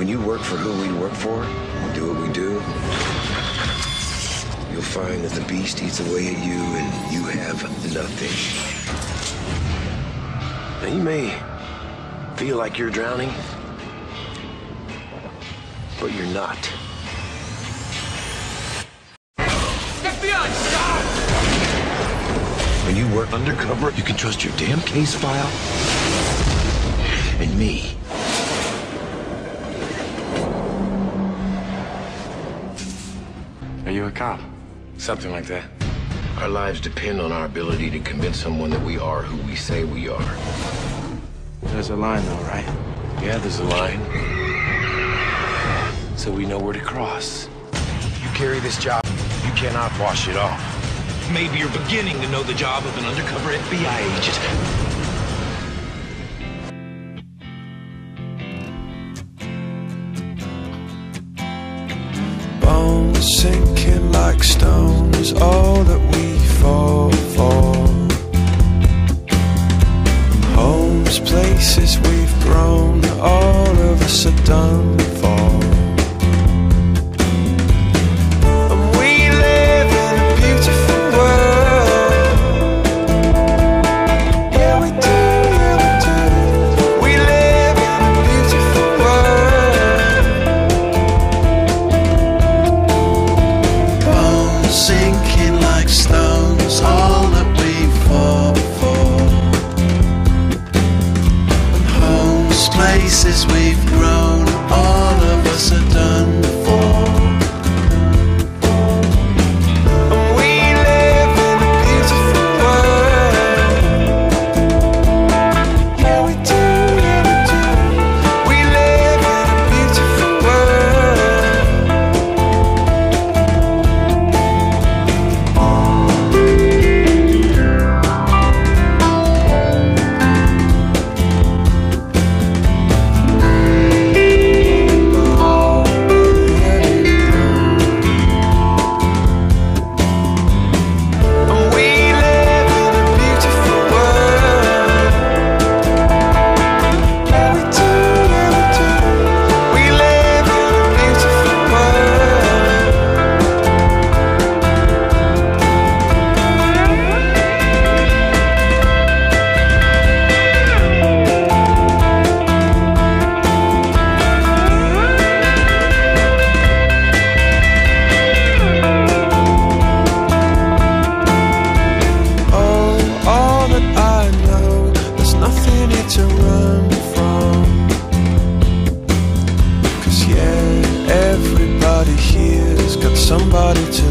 When you work for who we work for, and do what we do, you'll find that the beast eats away at you and you have nothing. Now you may feel like you're drowning, but you're not. FBI, stop! When you work undercover, you can trust your damn case file and me. Are you a cop? Something like that. Our lives depend on our ability to convince someone that we are who we say we are. There's a line though, right? Yeah, there's a line. So we know where to cross. You carry this job, you cannot wash it off. Maybe you're beginning to know the job of an undercover FBI agent. Bones sinking like stone is all that we fall for. Homes, places we've grown, all of us are done for. And we live in a beautiful world. Yeah, we do, yeah, we do. We live in a beautiful world. Bones sinking like stones, all that we fall for. And homes, places we've grown, all of us are done for. And we live in a beautiful world. Yeah, we do, yeah, we do. We live in a beautiful to run from. 'Cause yeah, everybody here's got somebody to